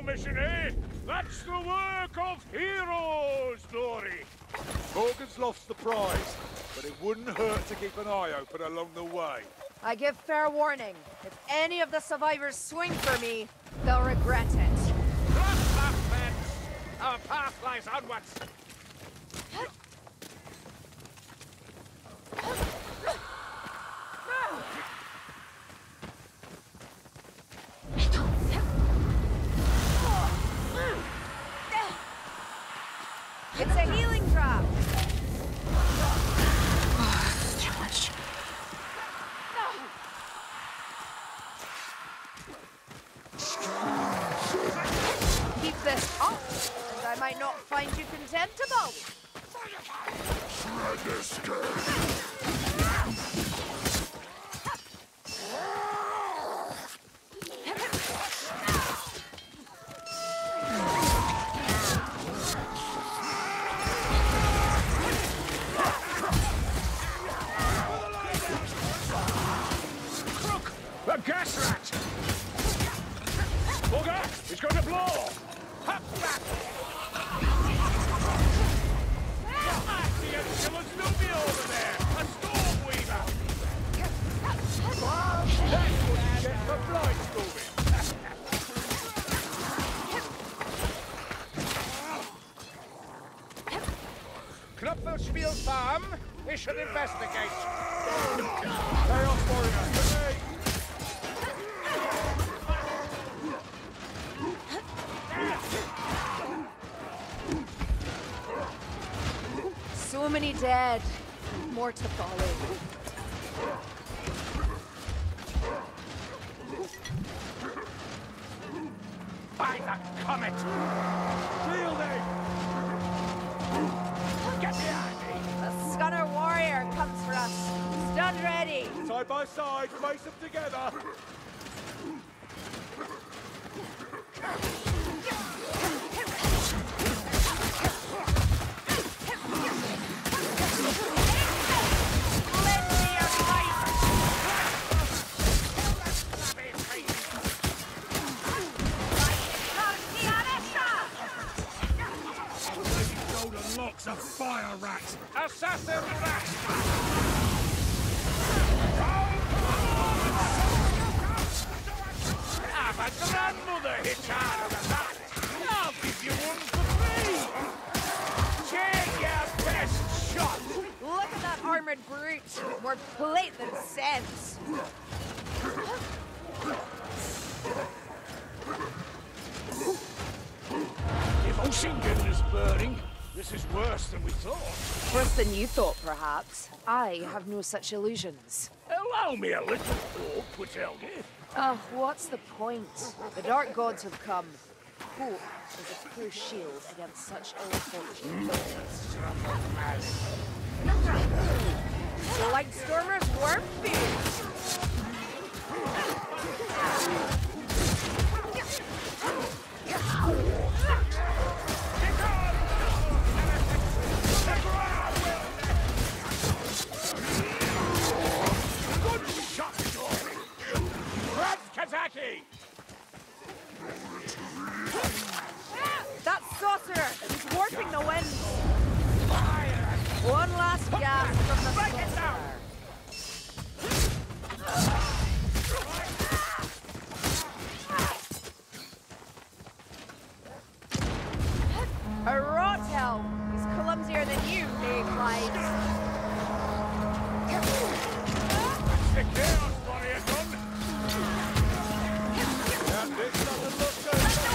rescue mission, eh? That's the work of heroes, Dory. Morgan's lost the prize, but it wouldn't hurt to keep an eye open along the way. I give fair warning. If any of the survivors swing for me, they'll regret it. Cross that fence! Our path lies onwards. It's a healing drop. Too much. Keep this up, and I might not find you contemptible. The gas rat! Bugger! It's going to blow! Hop back! The Antilles Nubia over there! A storm weaver! That's what you get for blind storming! Knopfelspiel Farm? We should investigate. Chaos Warrior, to me! So many dead. More to follow. By the comet! Shielding! Get behind me! The Scunner Warrior comes for us. Stand ready. Side by side, face them together! Lend me your might. Golden locks of fire rat! Assassin rat! Ah, my grandmother hit harder than that! I'll give you one for free! Take your best shot! Look at that armored brute. More plate than sense. If Oshingen is burning, this is worse than we thought. Worse than you thought, perhaps. I have no such illusions. Allow me a little talk, Witelgi. Oh, what's the point? The Dark Gods have come. Hope is a poor shield against such ill fortune. The Lightstormers were beat! Good shot, Dory! Grab Kazaki! That sorcerer! He's warping the wind! One last gasp from the sorcerer. A rot hell! He's clumsier than you, eh, Clyde? The Chaos Warrior gun! This doesn't look good!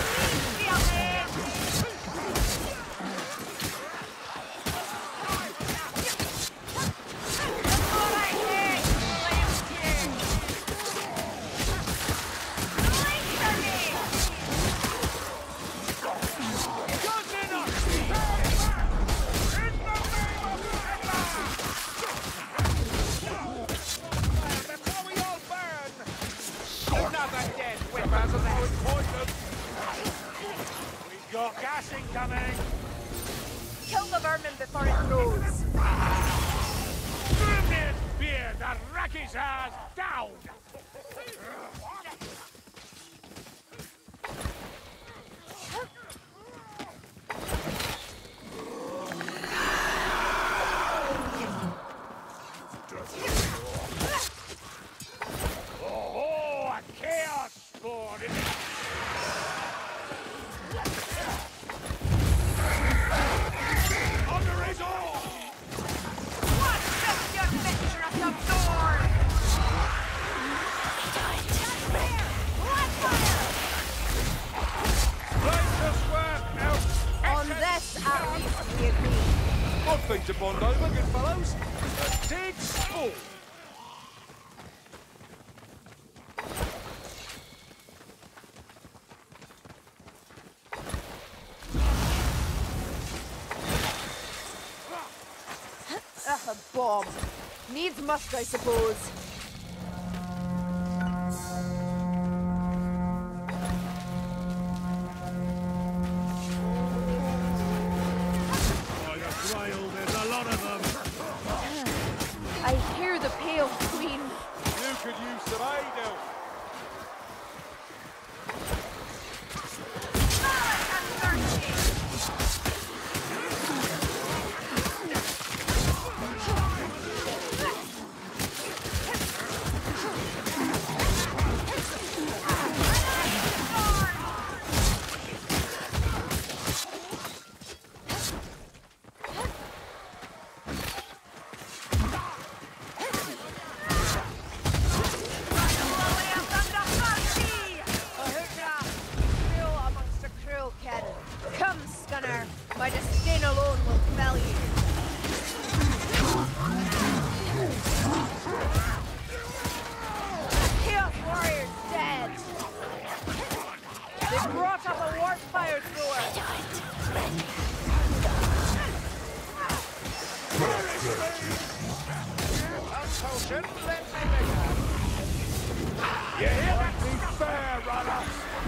Got gas incoming! Kill the vermin before it grows! Grimnir Spear, the Rakizars down! Peace, we agree. Odd thing to bond over, good fellows. A dig's full. Ugh, a bomb. Needs must, I suppose. By the Grail, there's a lot of them. I hear the Pale Queen. You could use some aid, Elf. Come, Scunner. My disdain alone will fell you. Chaos Warrior's dead. They brought up a warp fire thrower. You hear that? Be fair, runner.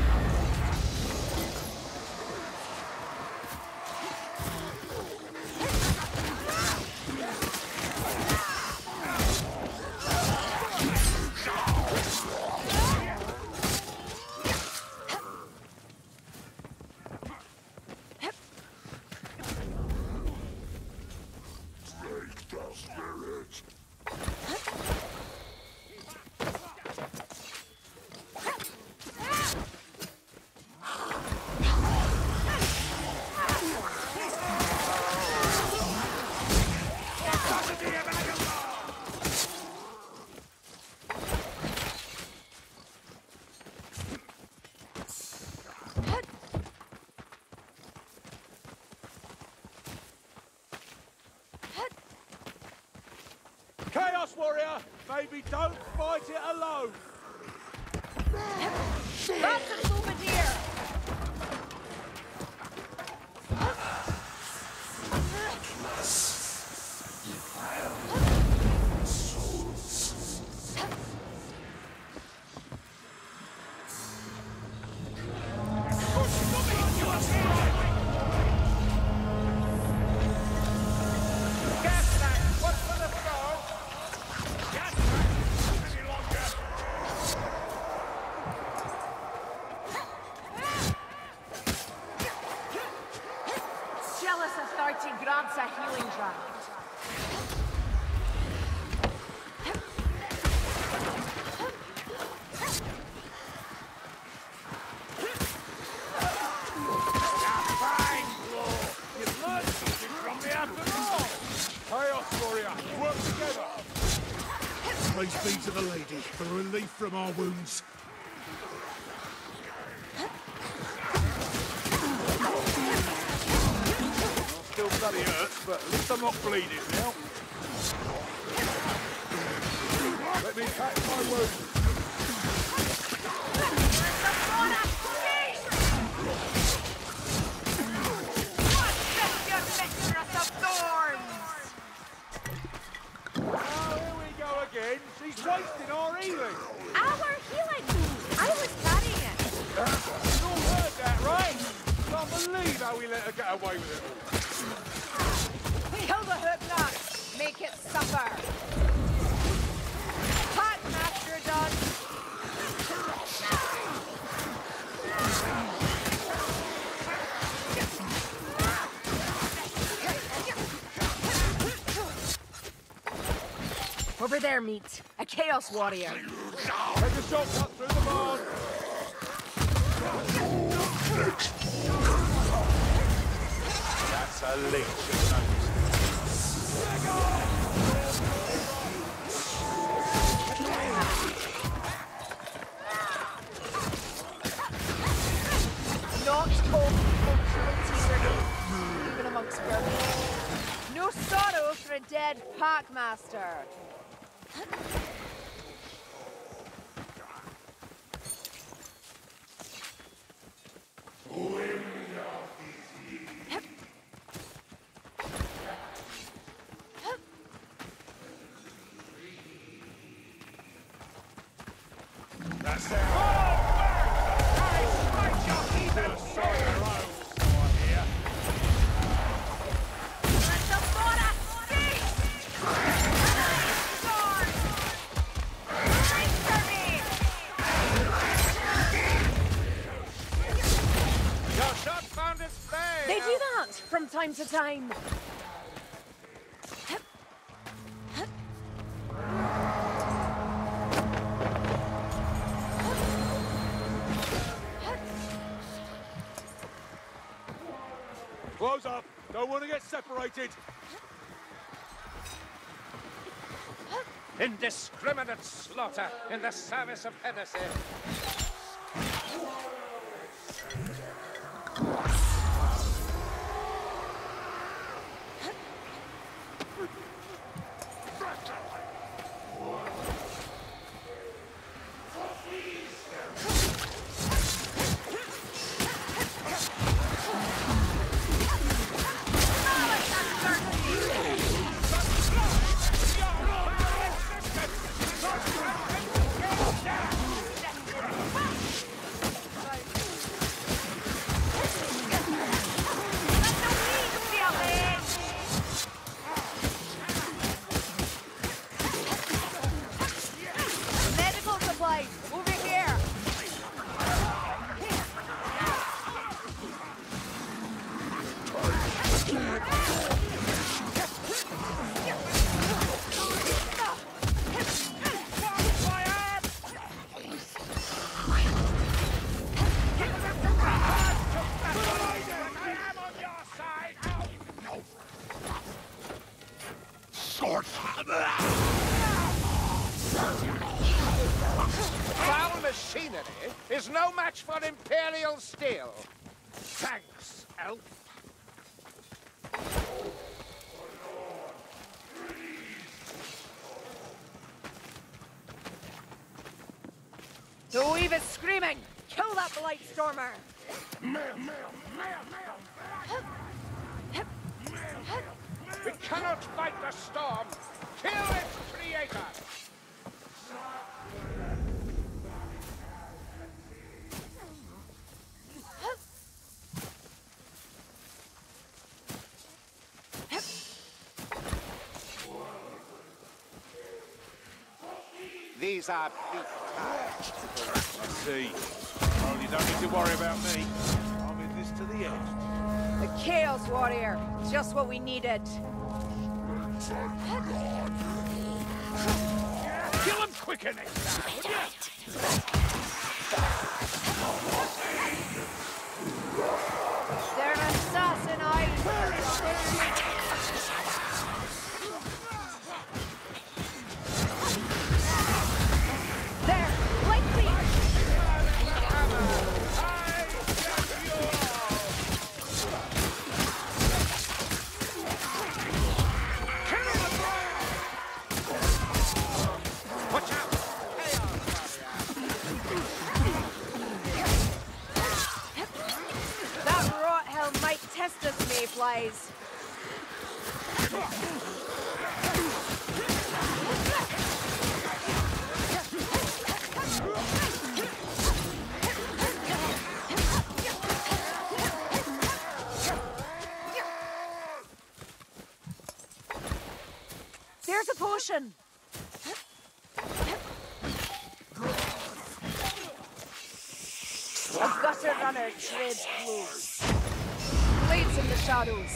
Chaos Warrior, maybe don't fight it alone. That's a souvenir. Jealous authority grants a healing draft. Chaos Warrior, work together. Praise be to the lady for relief from our wounds. Still bloody hurts, but at least I'm not bleeding now. Let me patch my wound. Again. She's wasting our healing. Our healing! I was carrying it. You all heard that, right? Can't believe how we let her get away with it. Kill the Hooknut! Make it suffer! Hot Mastrodon! Over there, meat. A Chaos Warrior. Take a shortcut through the barn. That's a leech. Not Not cold, even amongst vermin. No sorrow for a dead packmaster. That's it. They do that from time to time. Close up. Don't want to get separated. Indiscriminate slaughter in the service of Hennessy. Foul machinery is no match for Imperial steel. Thanks, elf. The weave is screaming! Kill that Blightstormer! We cannot fight the storm. Kill its creator. These are bleak times. Let's see. Oh, you don't need to worry about me. I'm in this to the end. The Chaos Warrior! Just what we needed. Kill him quicker next time, would They're assassin eyes! There! Lightly! Watch out! That rot hell might test us, mayflies. There's a potion! A gutter runner treads close. Blades in the shadows.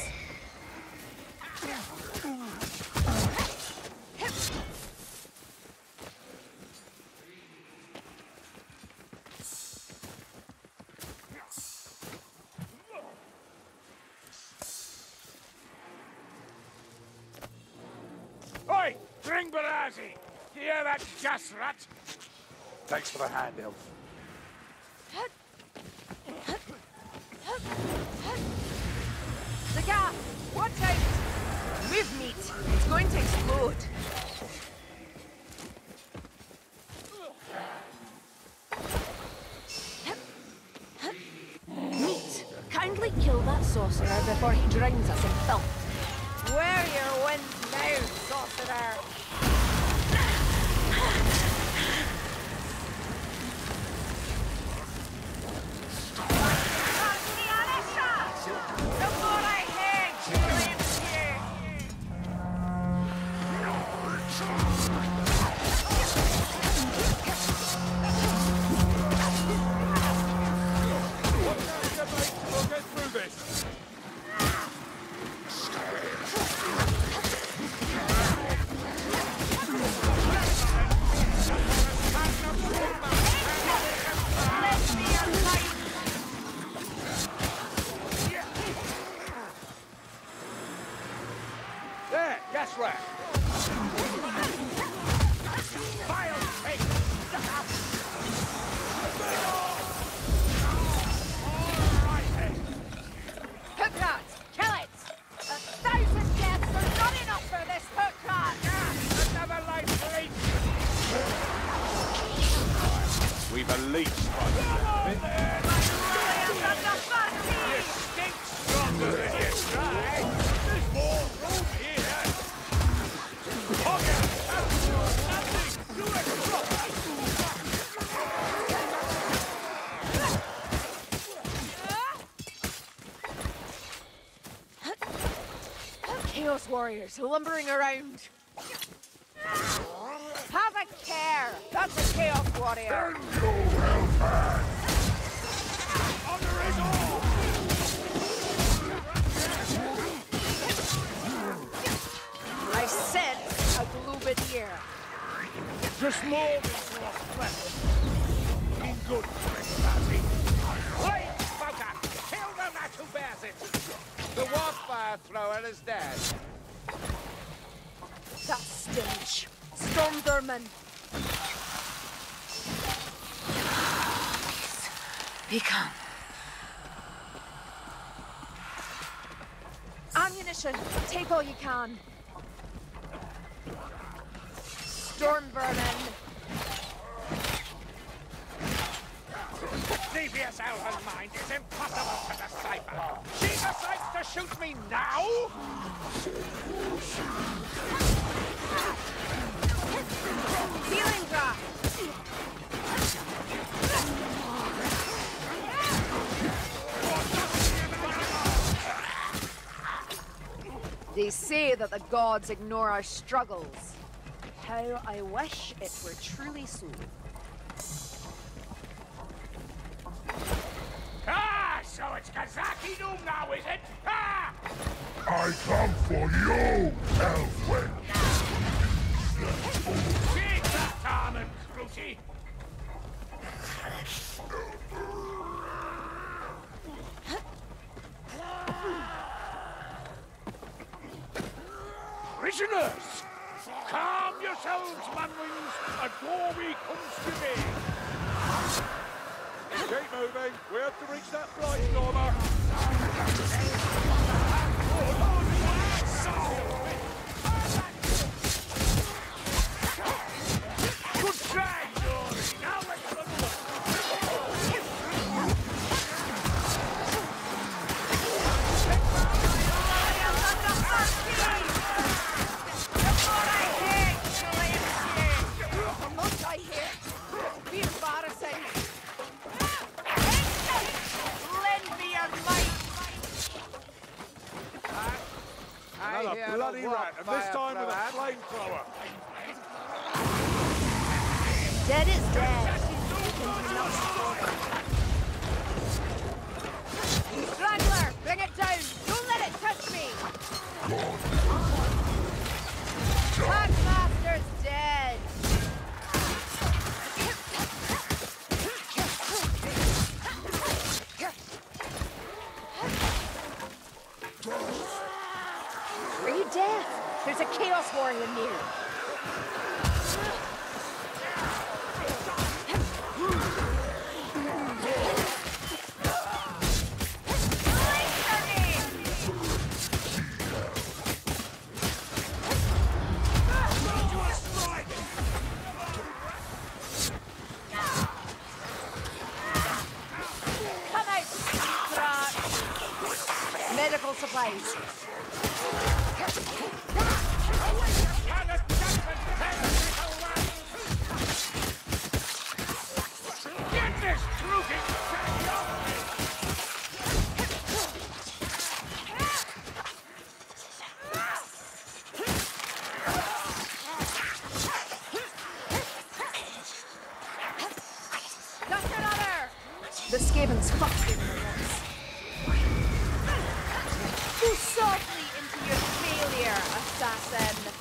Oi! Bring Barazi! Do you hear that gas rat? Thanks for the hand, elf. The gap! going to explode. Meat, kindly kill that sorcerer before he drowns us in filth. Where your winds now, sorcerer? We'll get through this. There, that's right. Hook rat! Kill it! 1,000 deaths are not enough for this hook rat! Another life leech! We've a leech on You stink stronger than you try! There's more room here! Hogger! Nothing! Do it proper! Chaos warriors lumbering around. Have a care! That's a chaos warrior! Honor is all! I sense a Gloobineer. Just more than your flesh. In good trespassing. Wait, Smoker! Kill them that who bears it! The wildfire thrower is dead. That stench. Storm vermin. Be calm. Ammunition. Take all you can. Storm vermin. Devious elven mind is impossible to decipher. She decides to shoot me now? Healing drop. They say that the gods ignore our struggles. How I wish it were truly so. Ah, so it's Kazaki Doom now, is it? Ah! I come for you, Elfwin! Take that armored Scrooty! Prisoners! Calm yourselves, manlings! A doorway comes to me! Keep moving. We have to reach that flight, Stormer. Good try, Dory! Now let's run Be embarrassing. Lend me your might. Another bloody rat, and this time with a flamethrower. Dead is dead. Straggler, bring it down. Don't let it touch me. Packmaster's dead. Are you deaf? There's a Chaos Warrior near. medical supplies. Get this crooked fatty off me! Dr. Another! The Skavens fucked in the rocks. Go softly into your failure, assassin.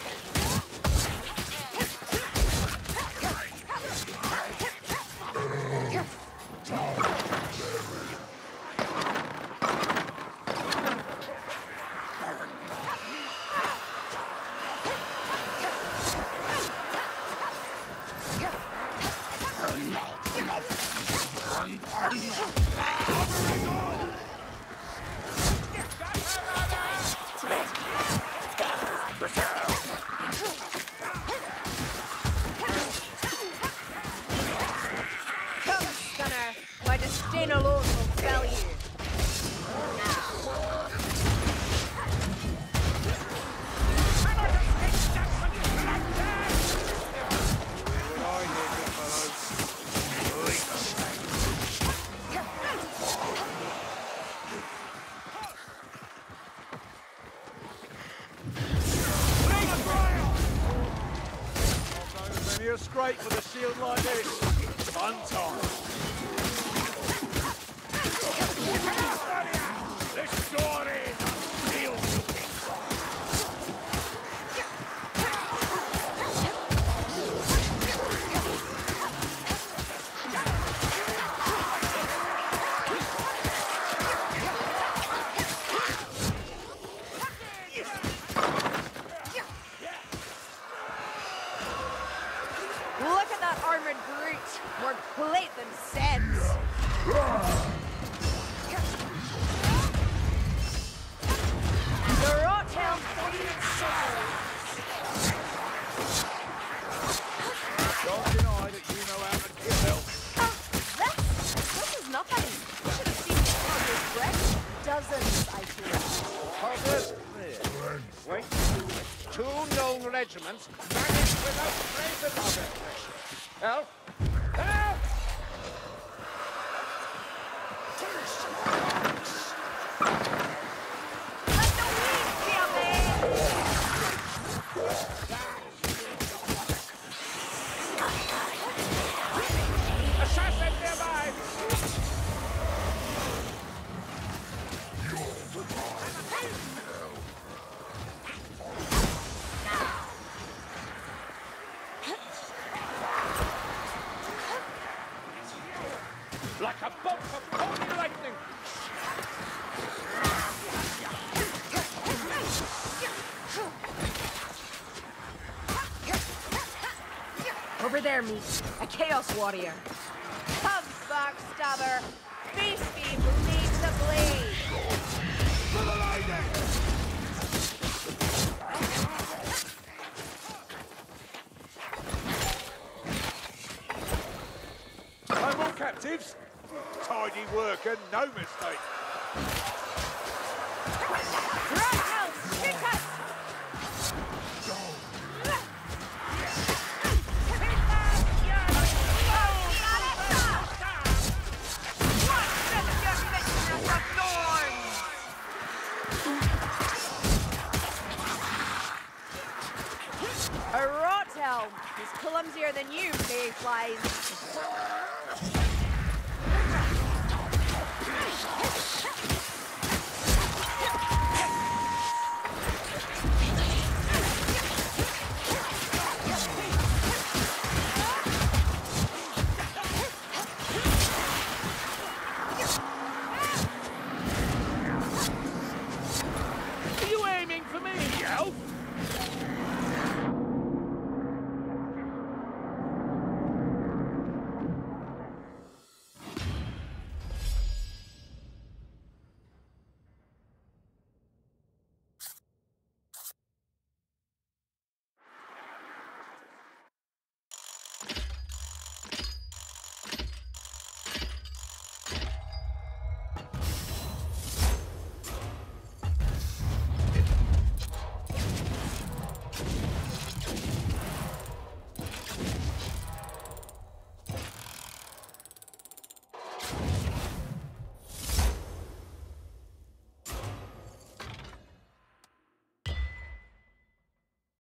Come, Stunner. My disdain alone will fell you. Many a scrape with a shield like this. Fun time. This door is real looking. Look at that armored brute. More plate than sense. The Rothelm Don't deny that you know how to kill. This is nothing. You should have seen the Conqueror's breath. Dozens, I think. Progress clear. Wait. 2 known regiments vanished without trace of our aggression. Help! Help! Let the wind kill me! Assassin nearby! Like a bolt of holy lightning! Over there, meet a Chaos Warrior. Come, backstabber. Face me, blade to blade. No more captives. Tidy work and no mistake. Roadhouse, kick us! A Rothelm is clumsier than you, mayflies.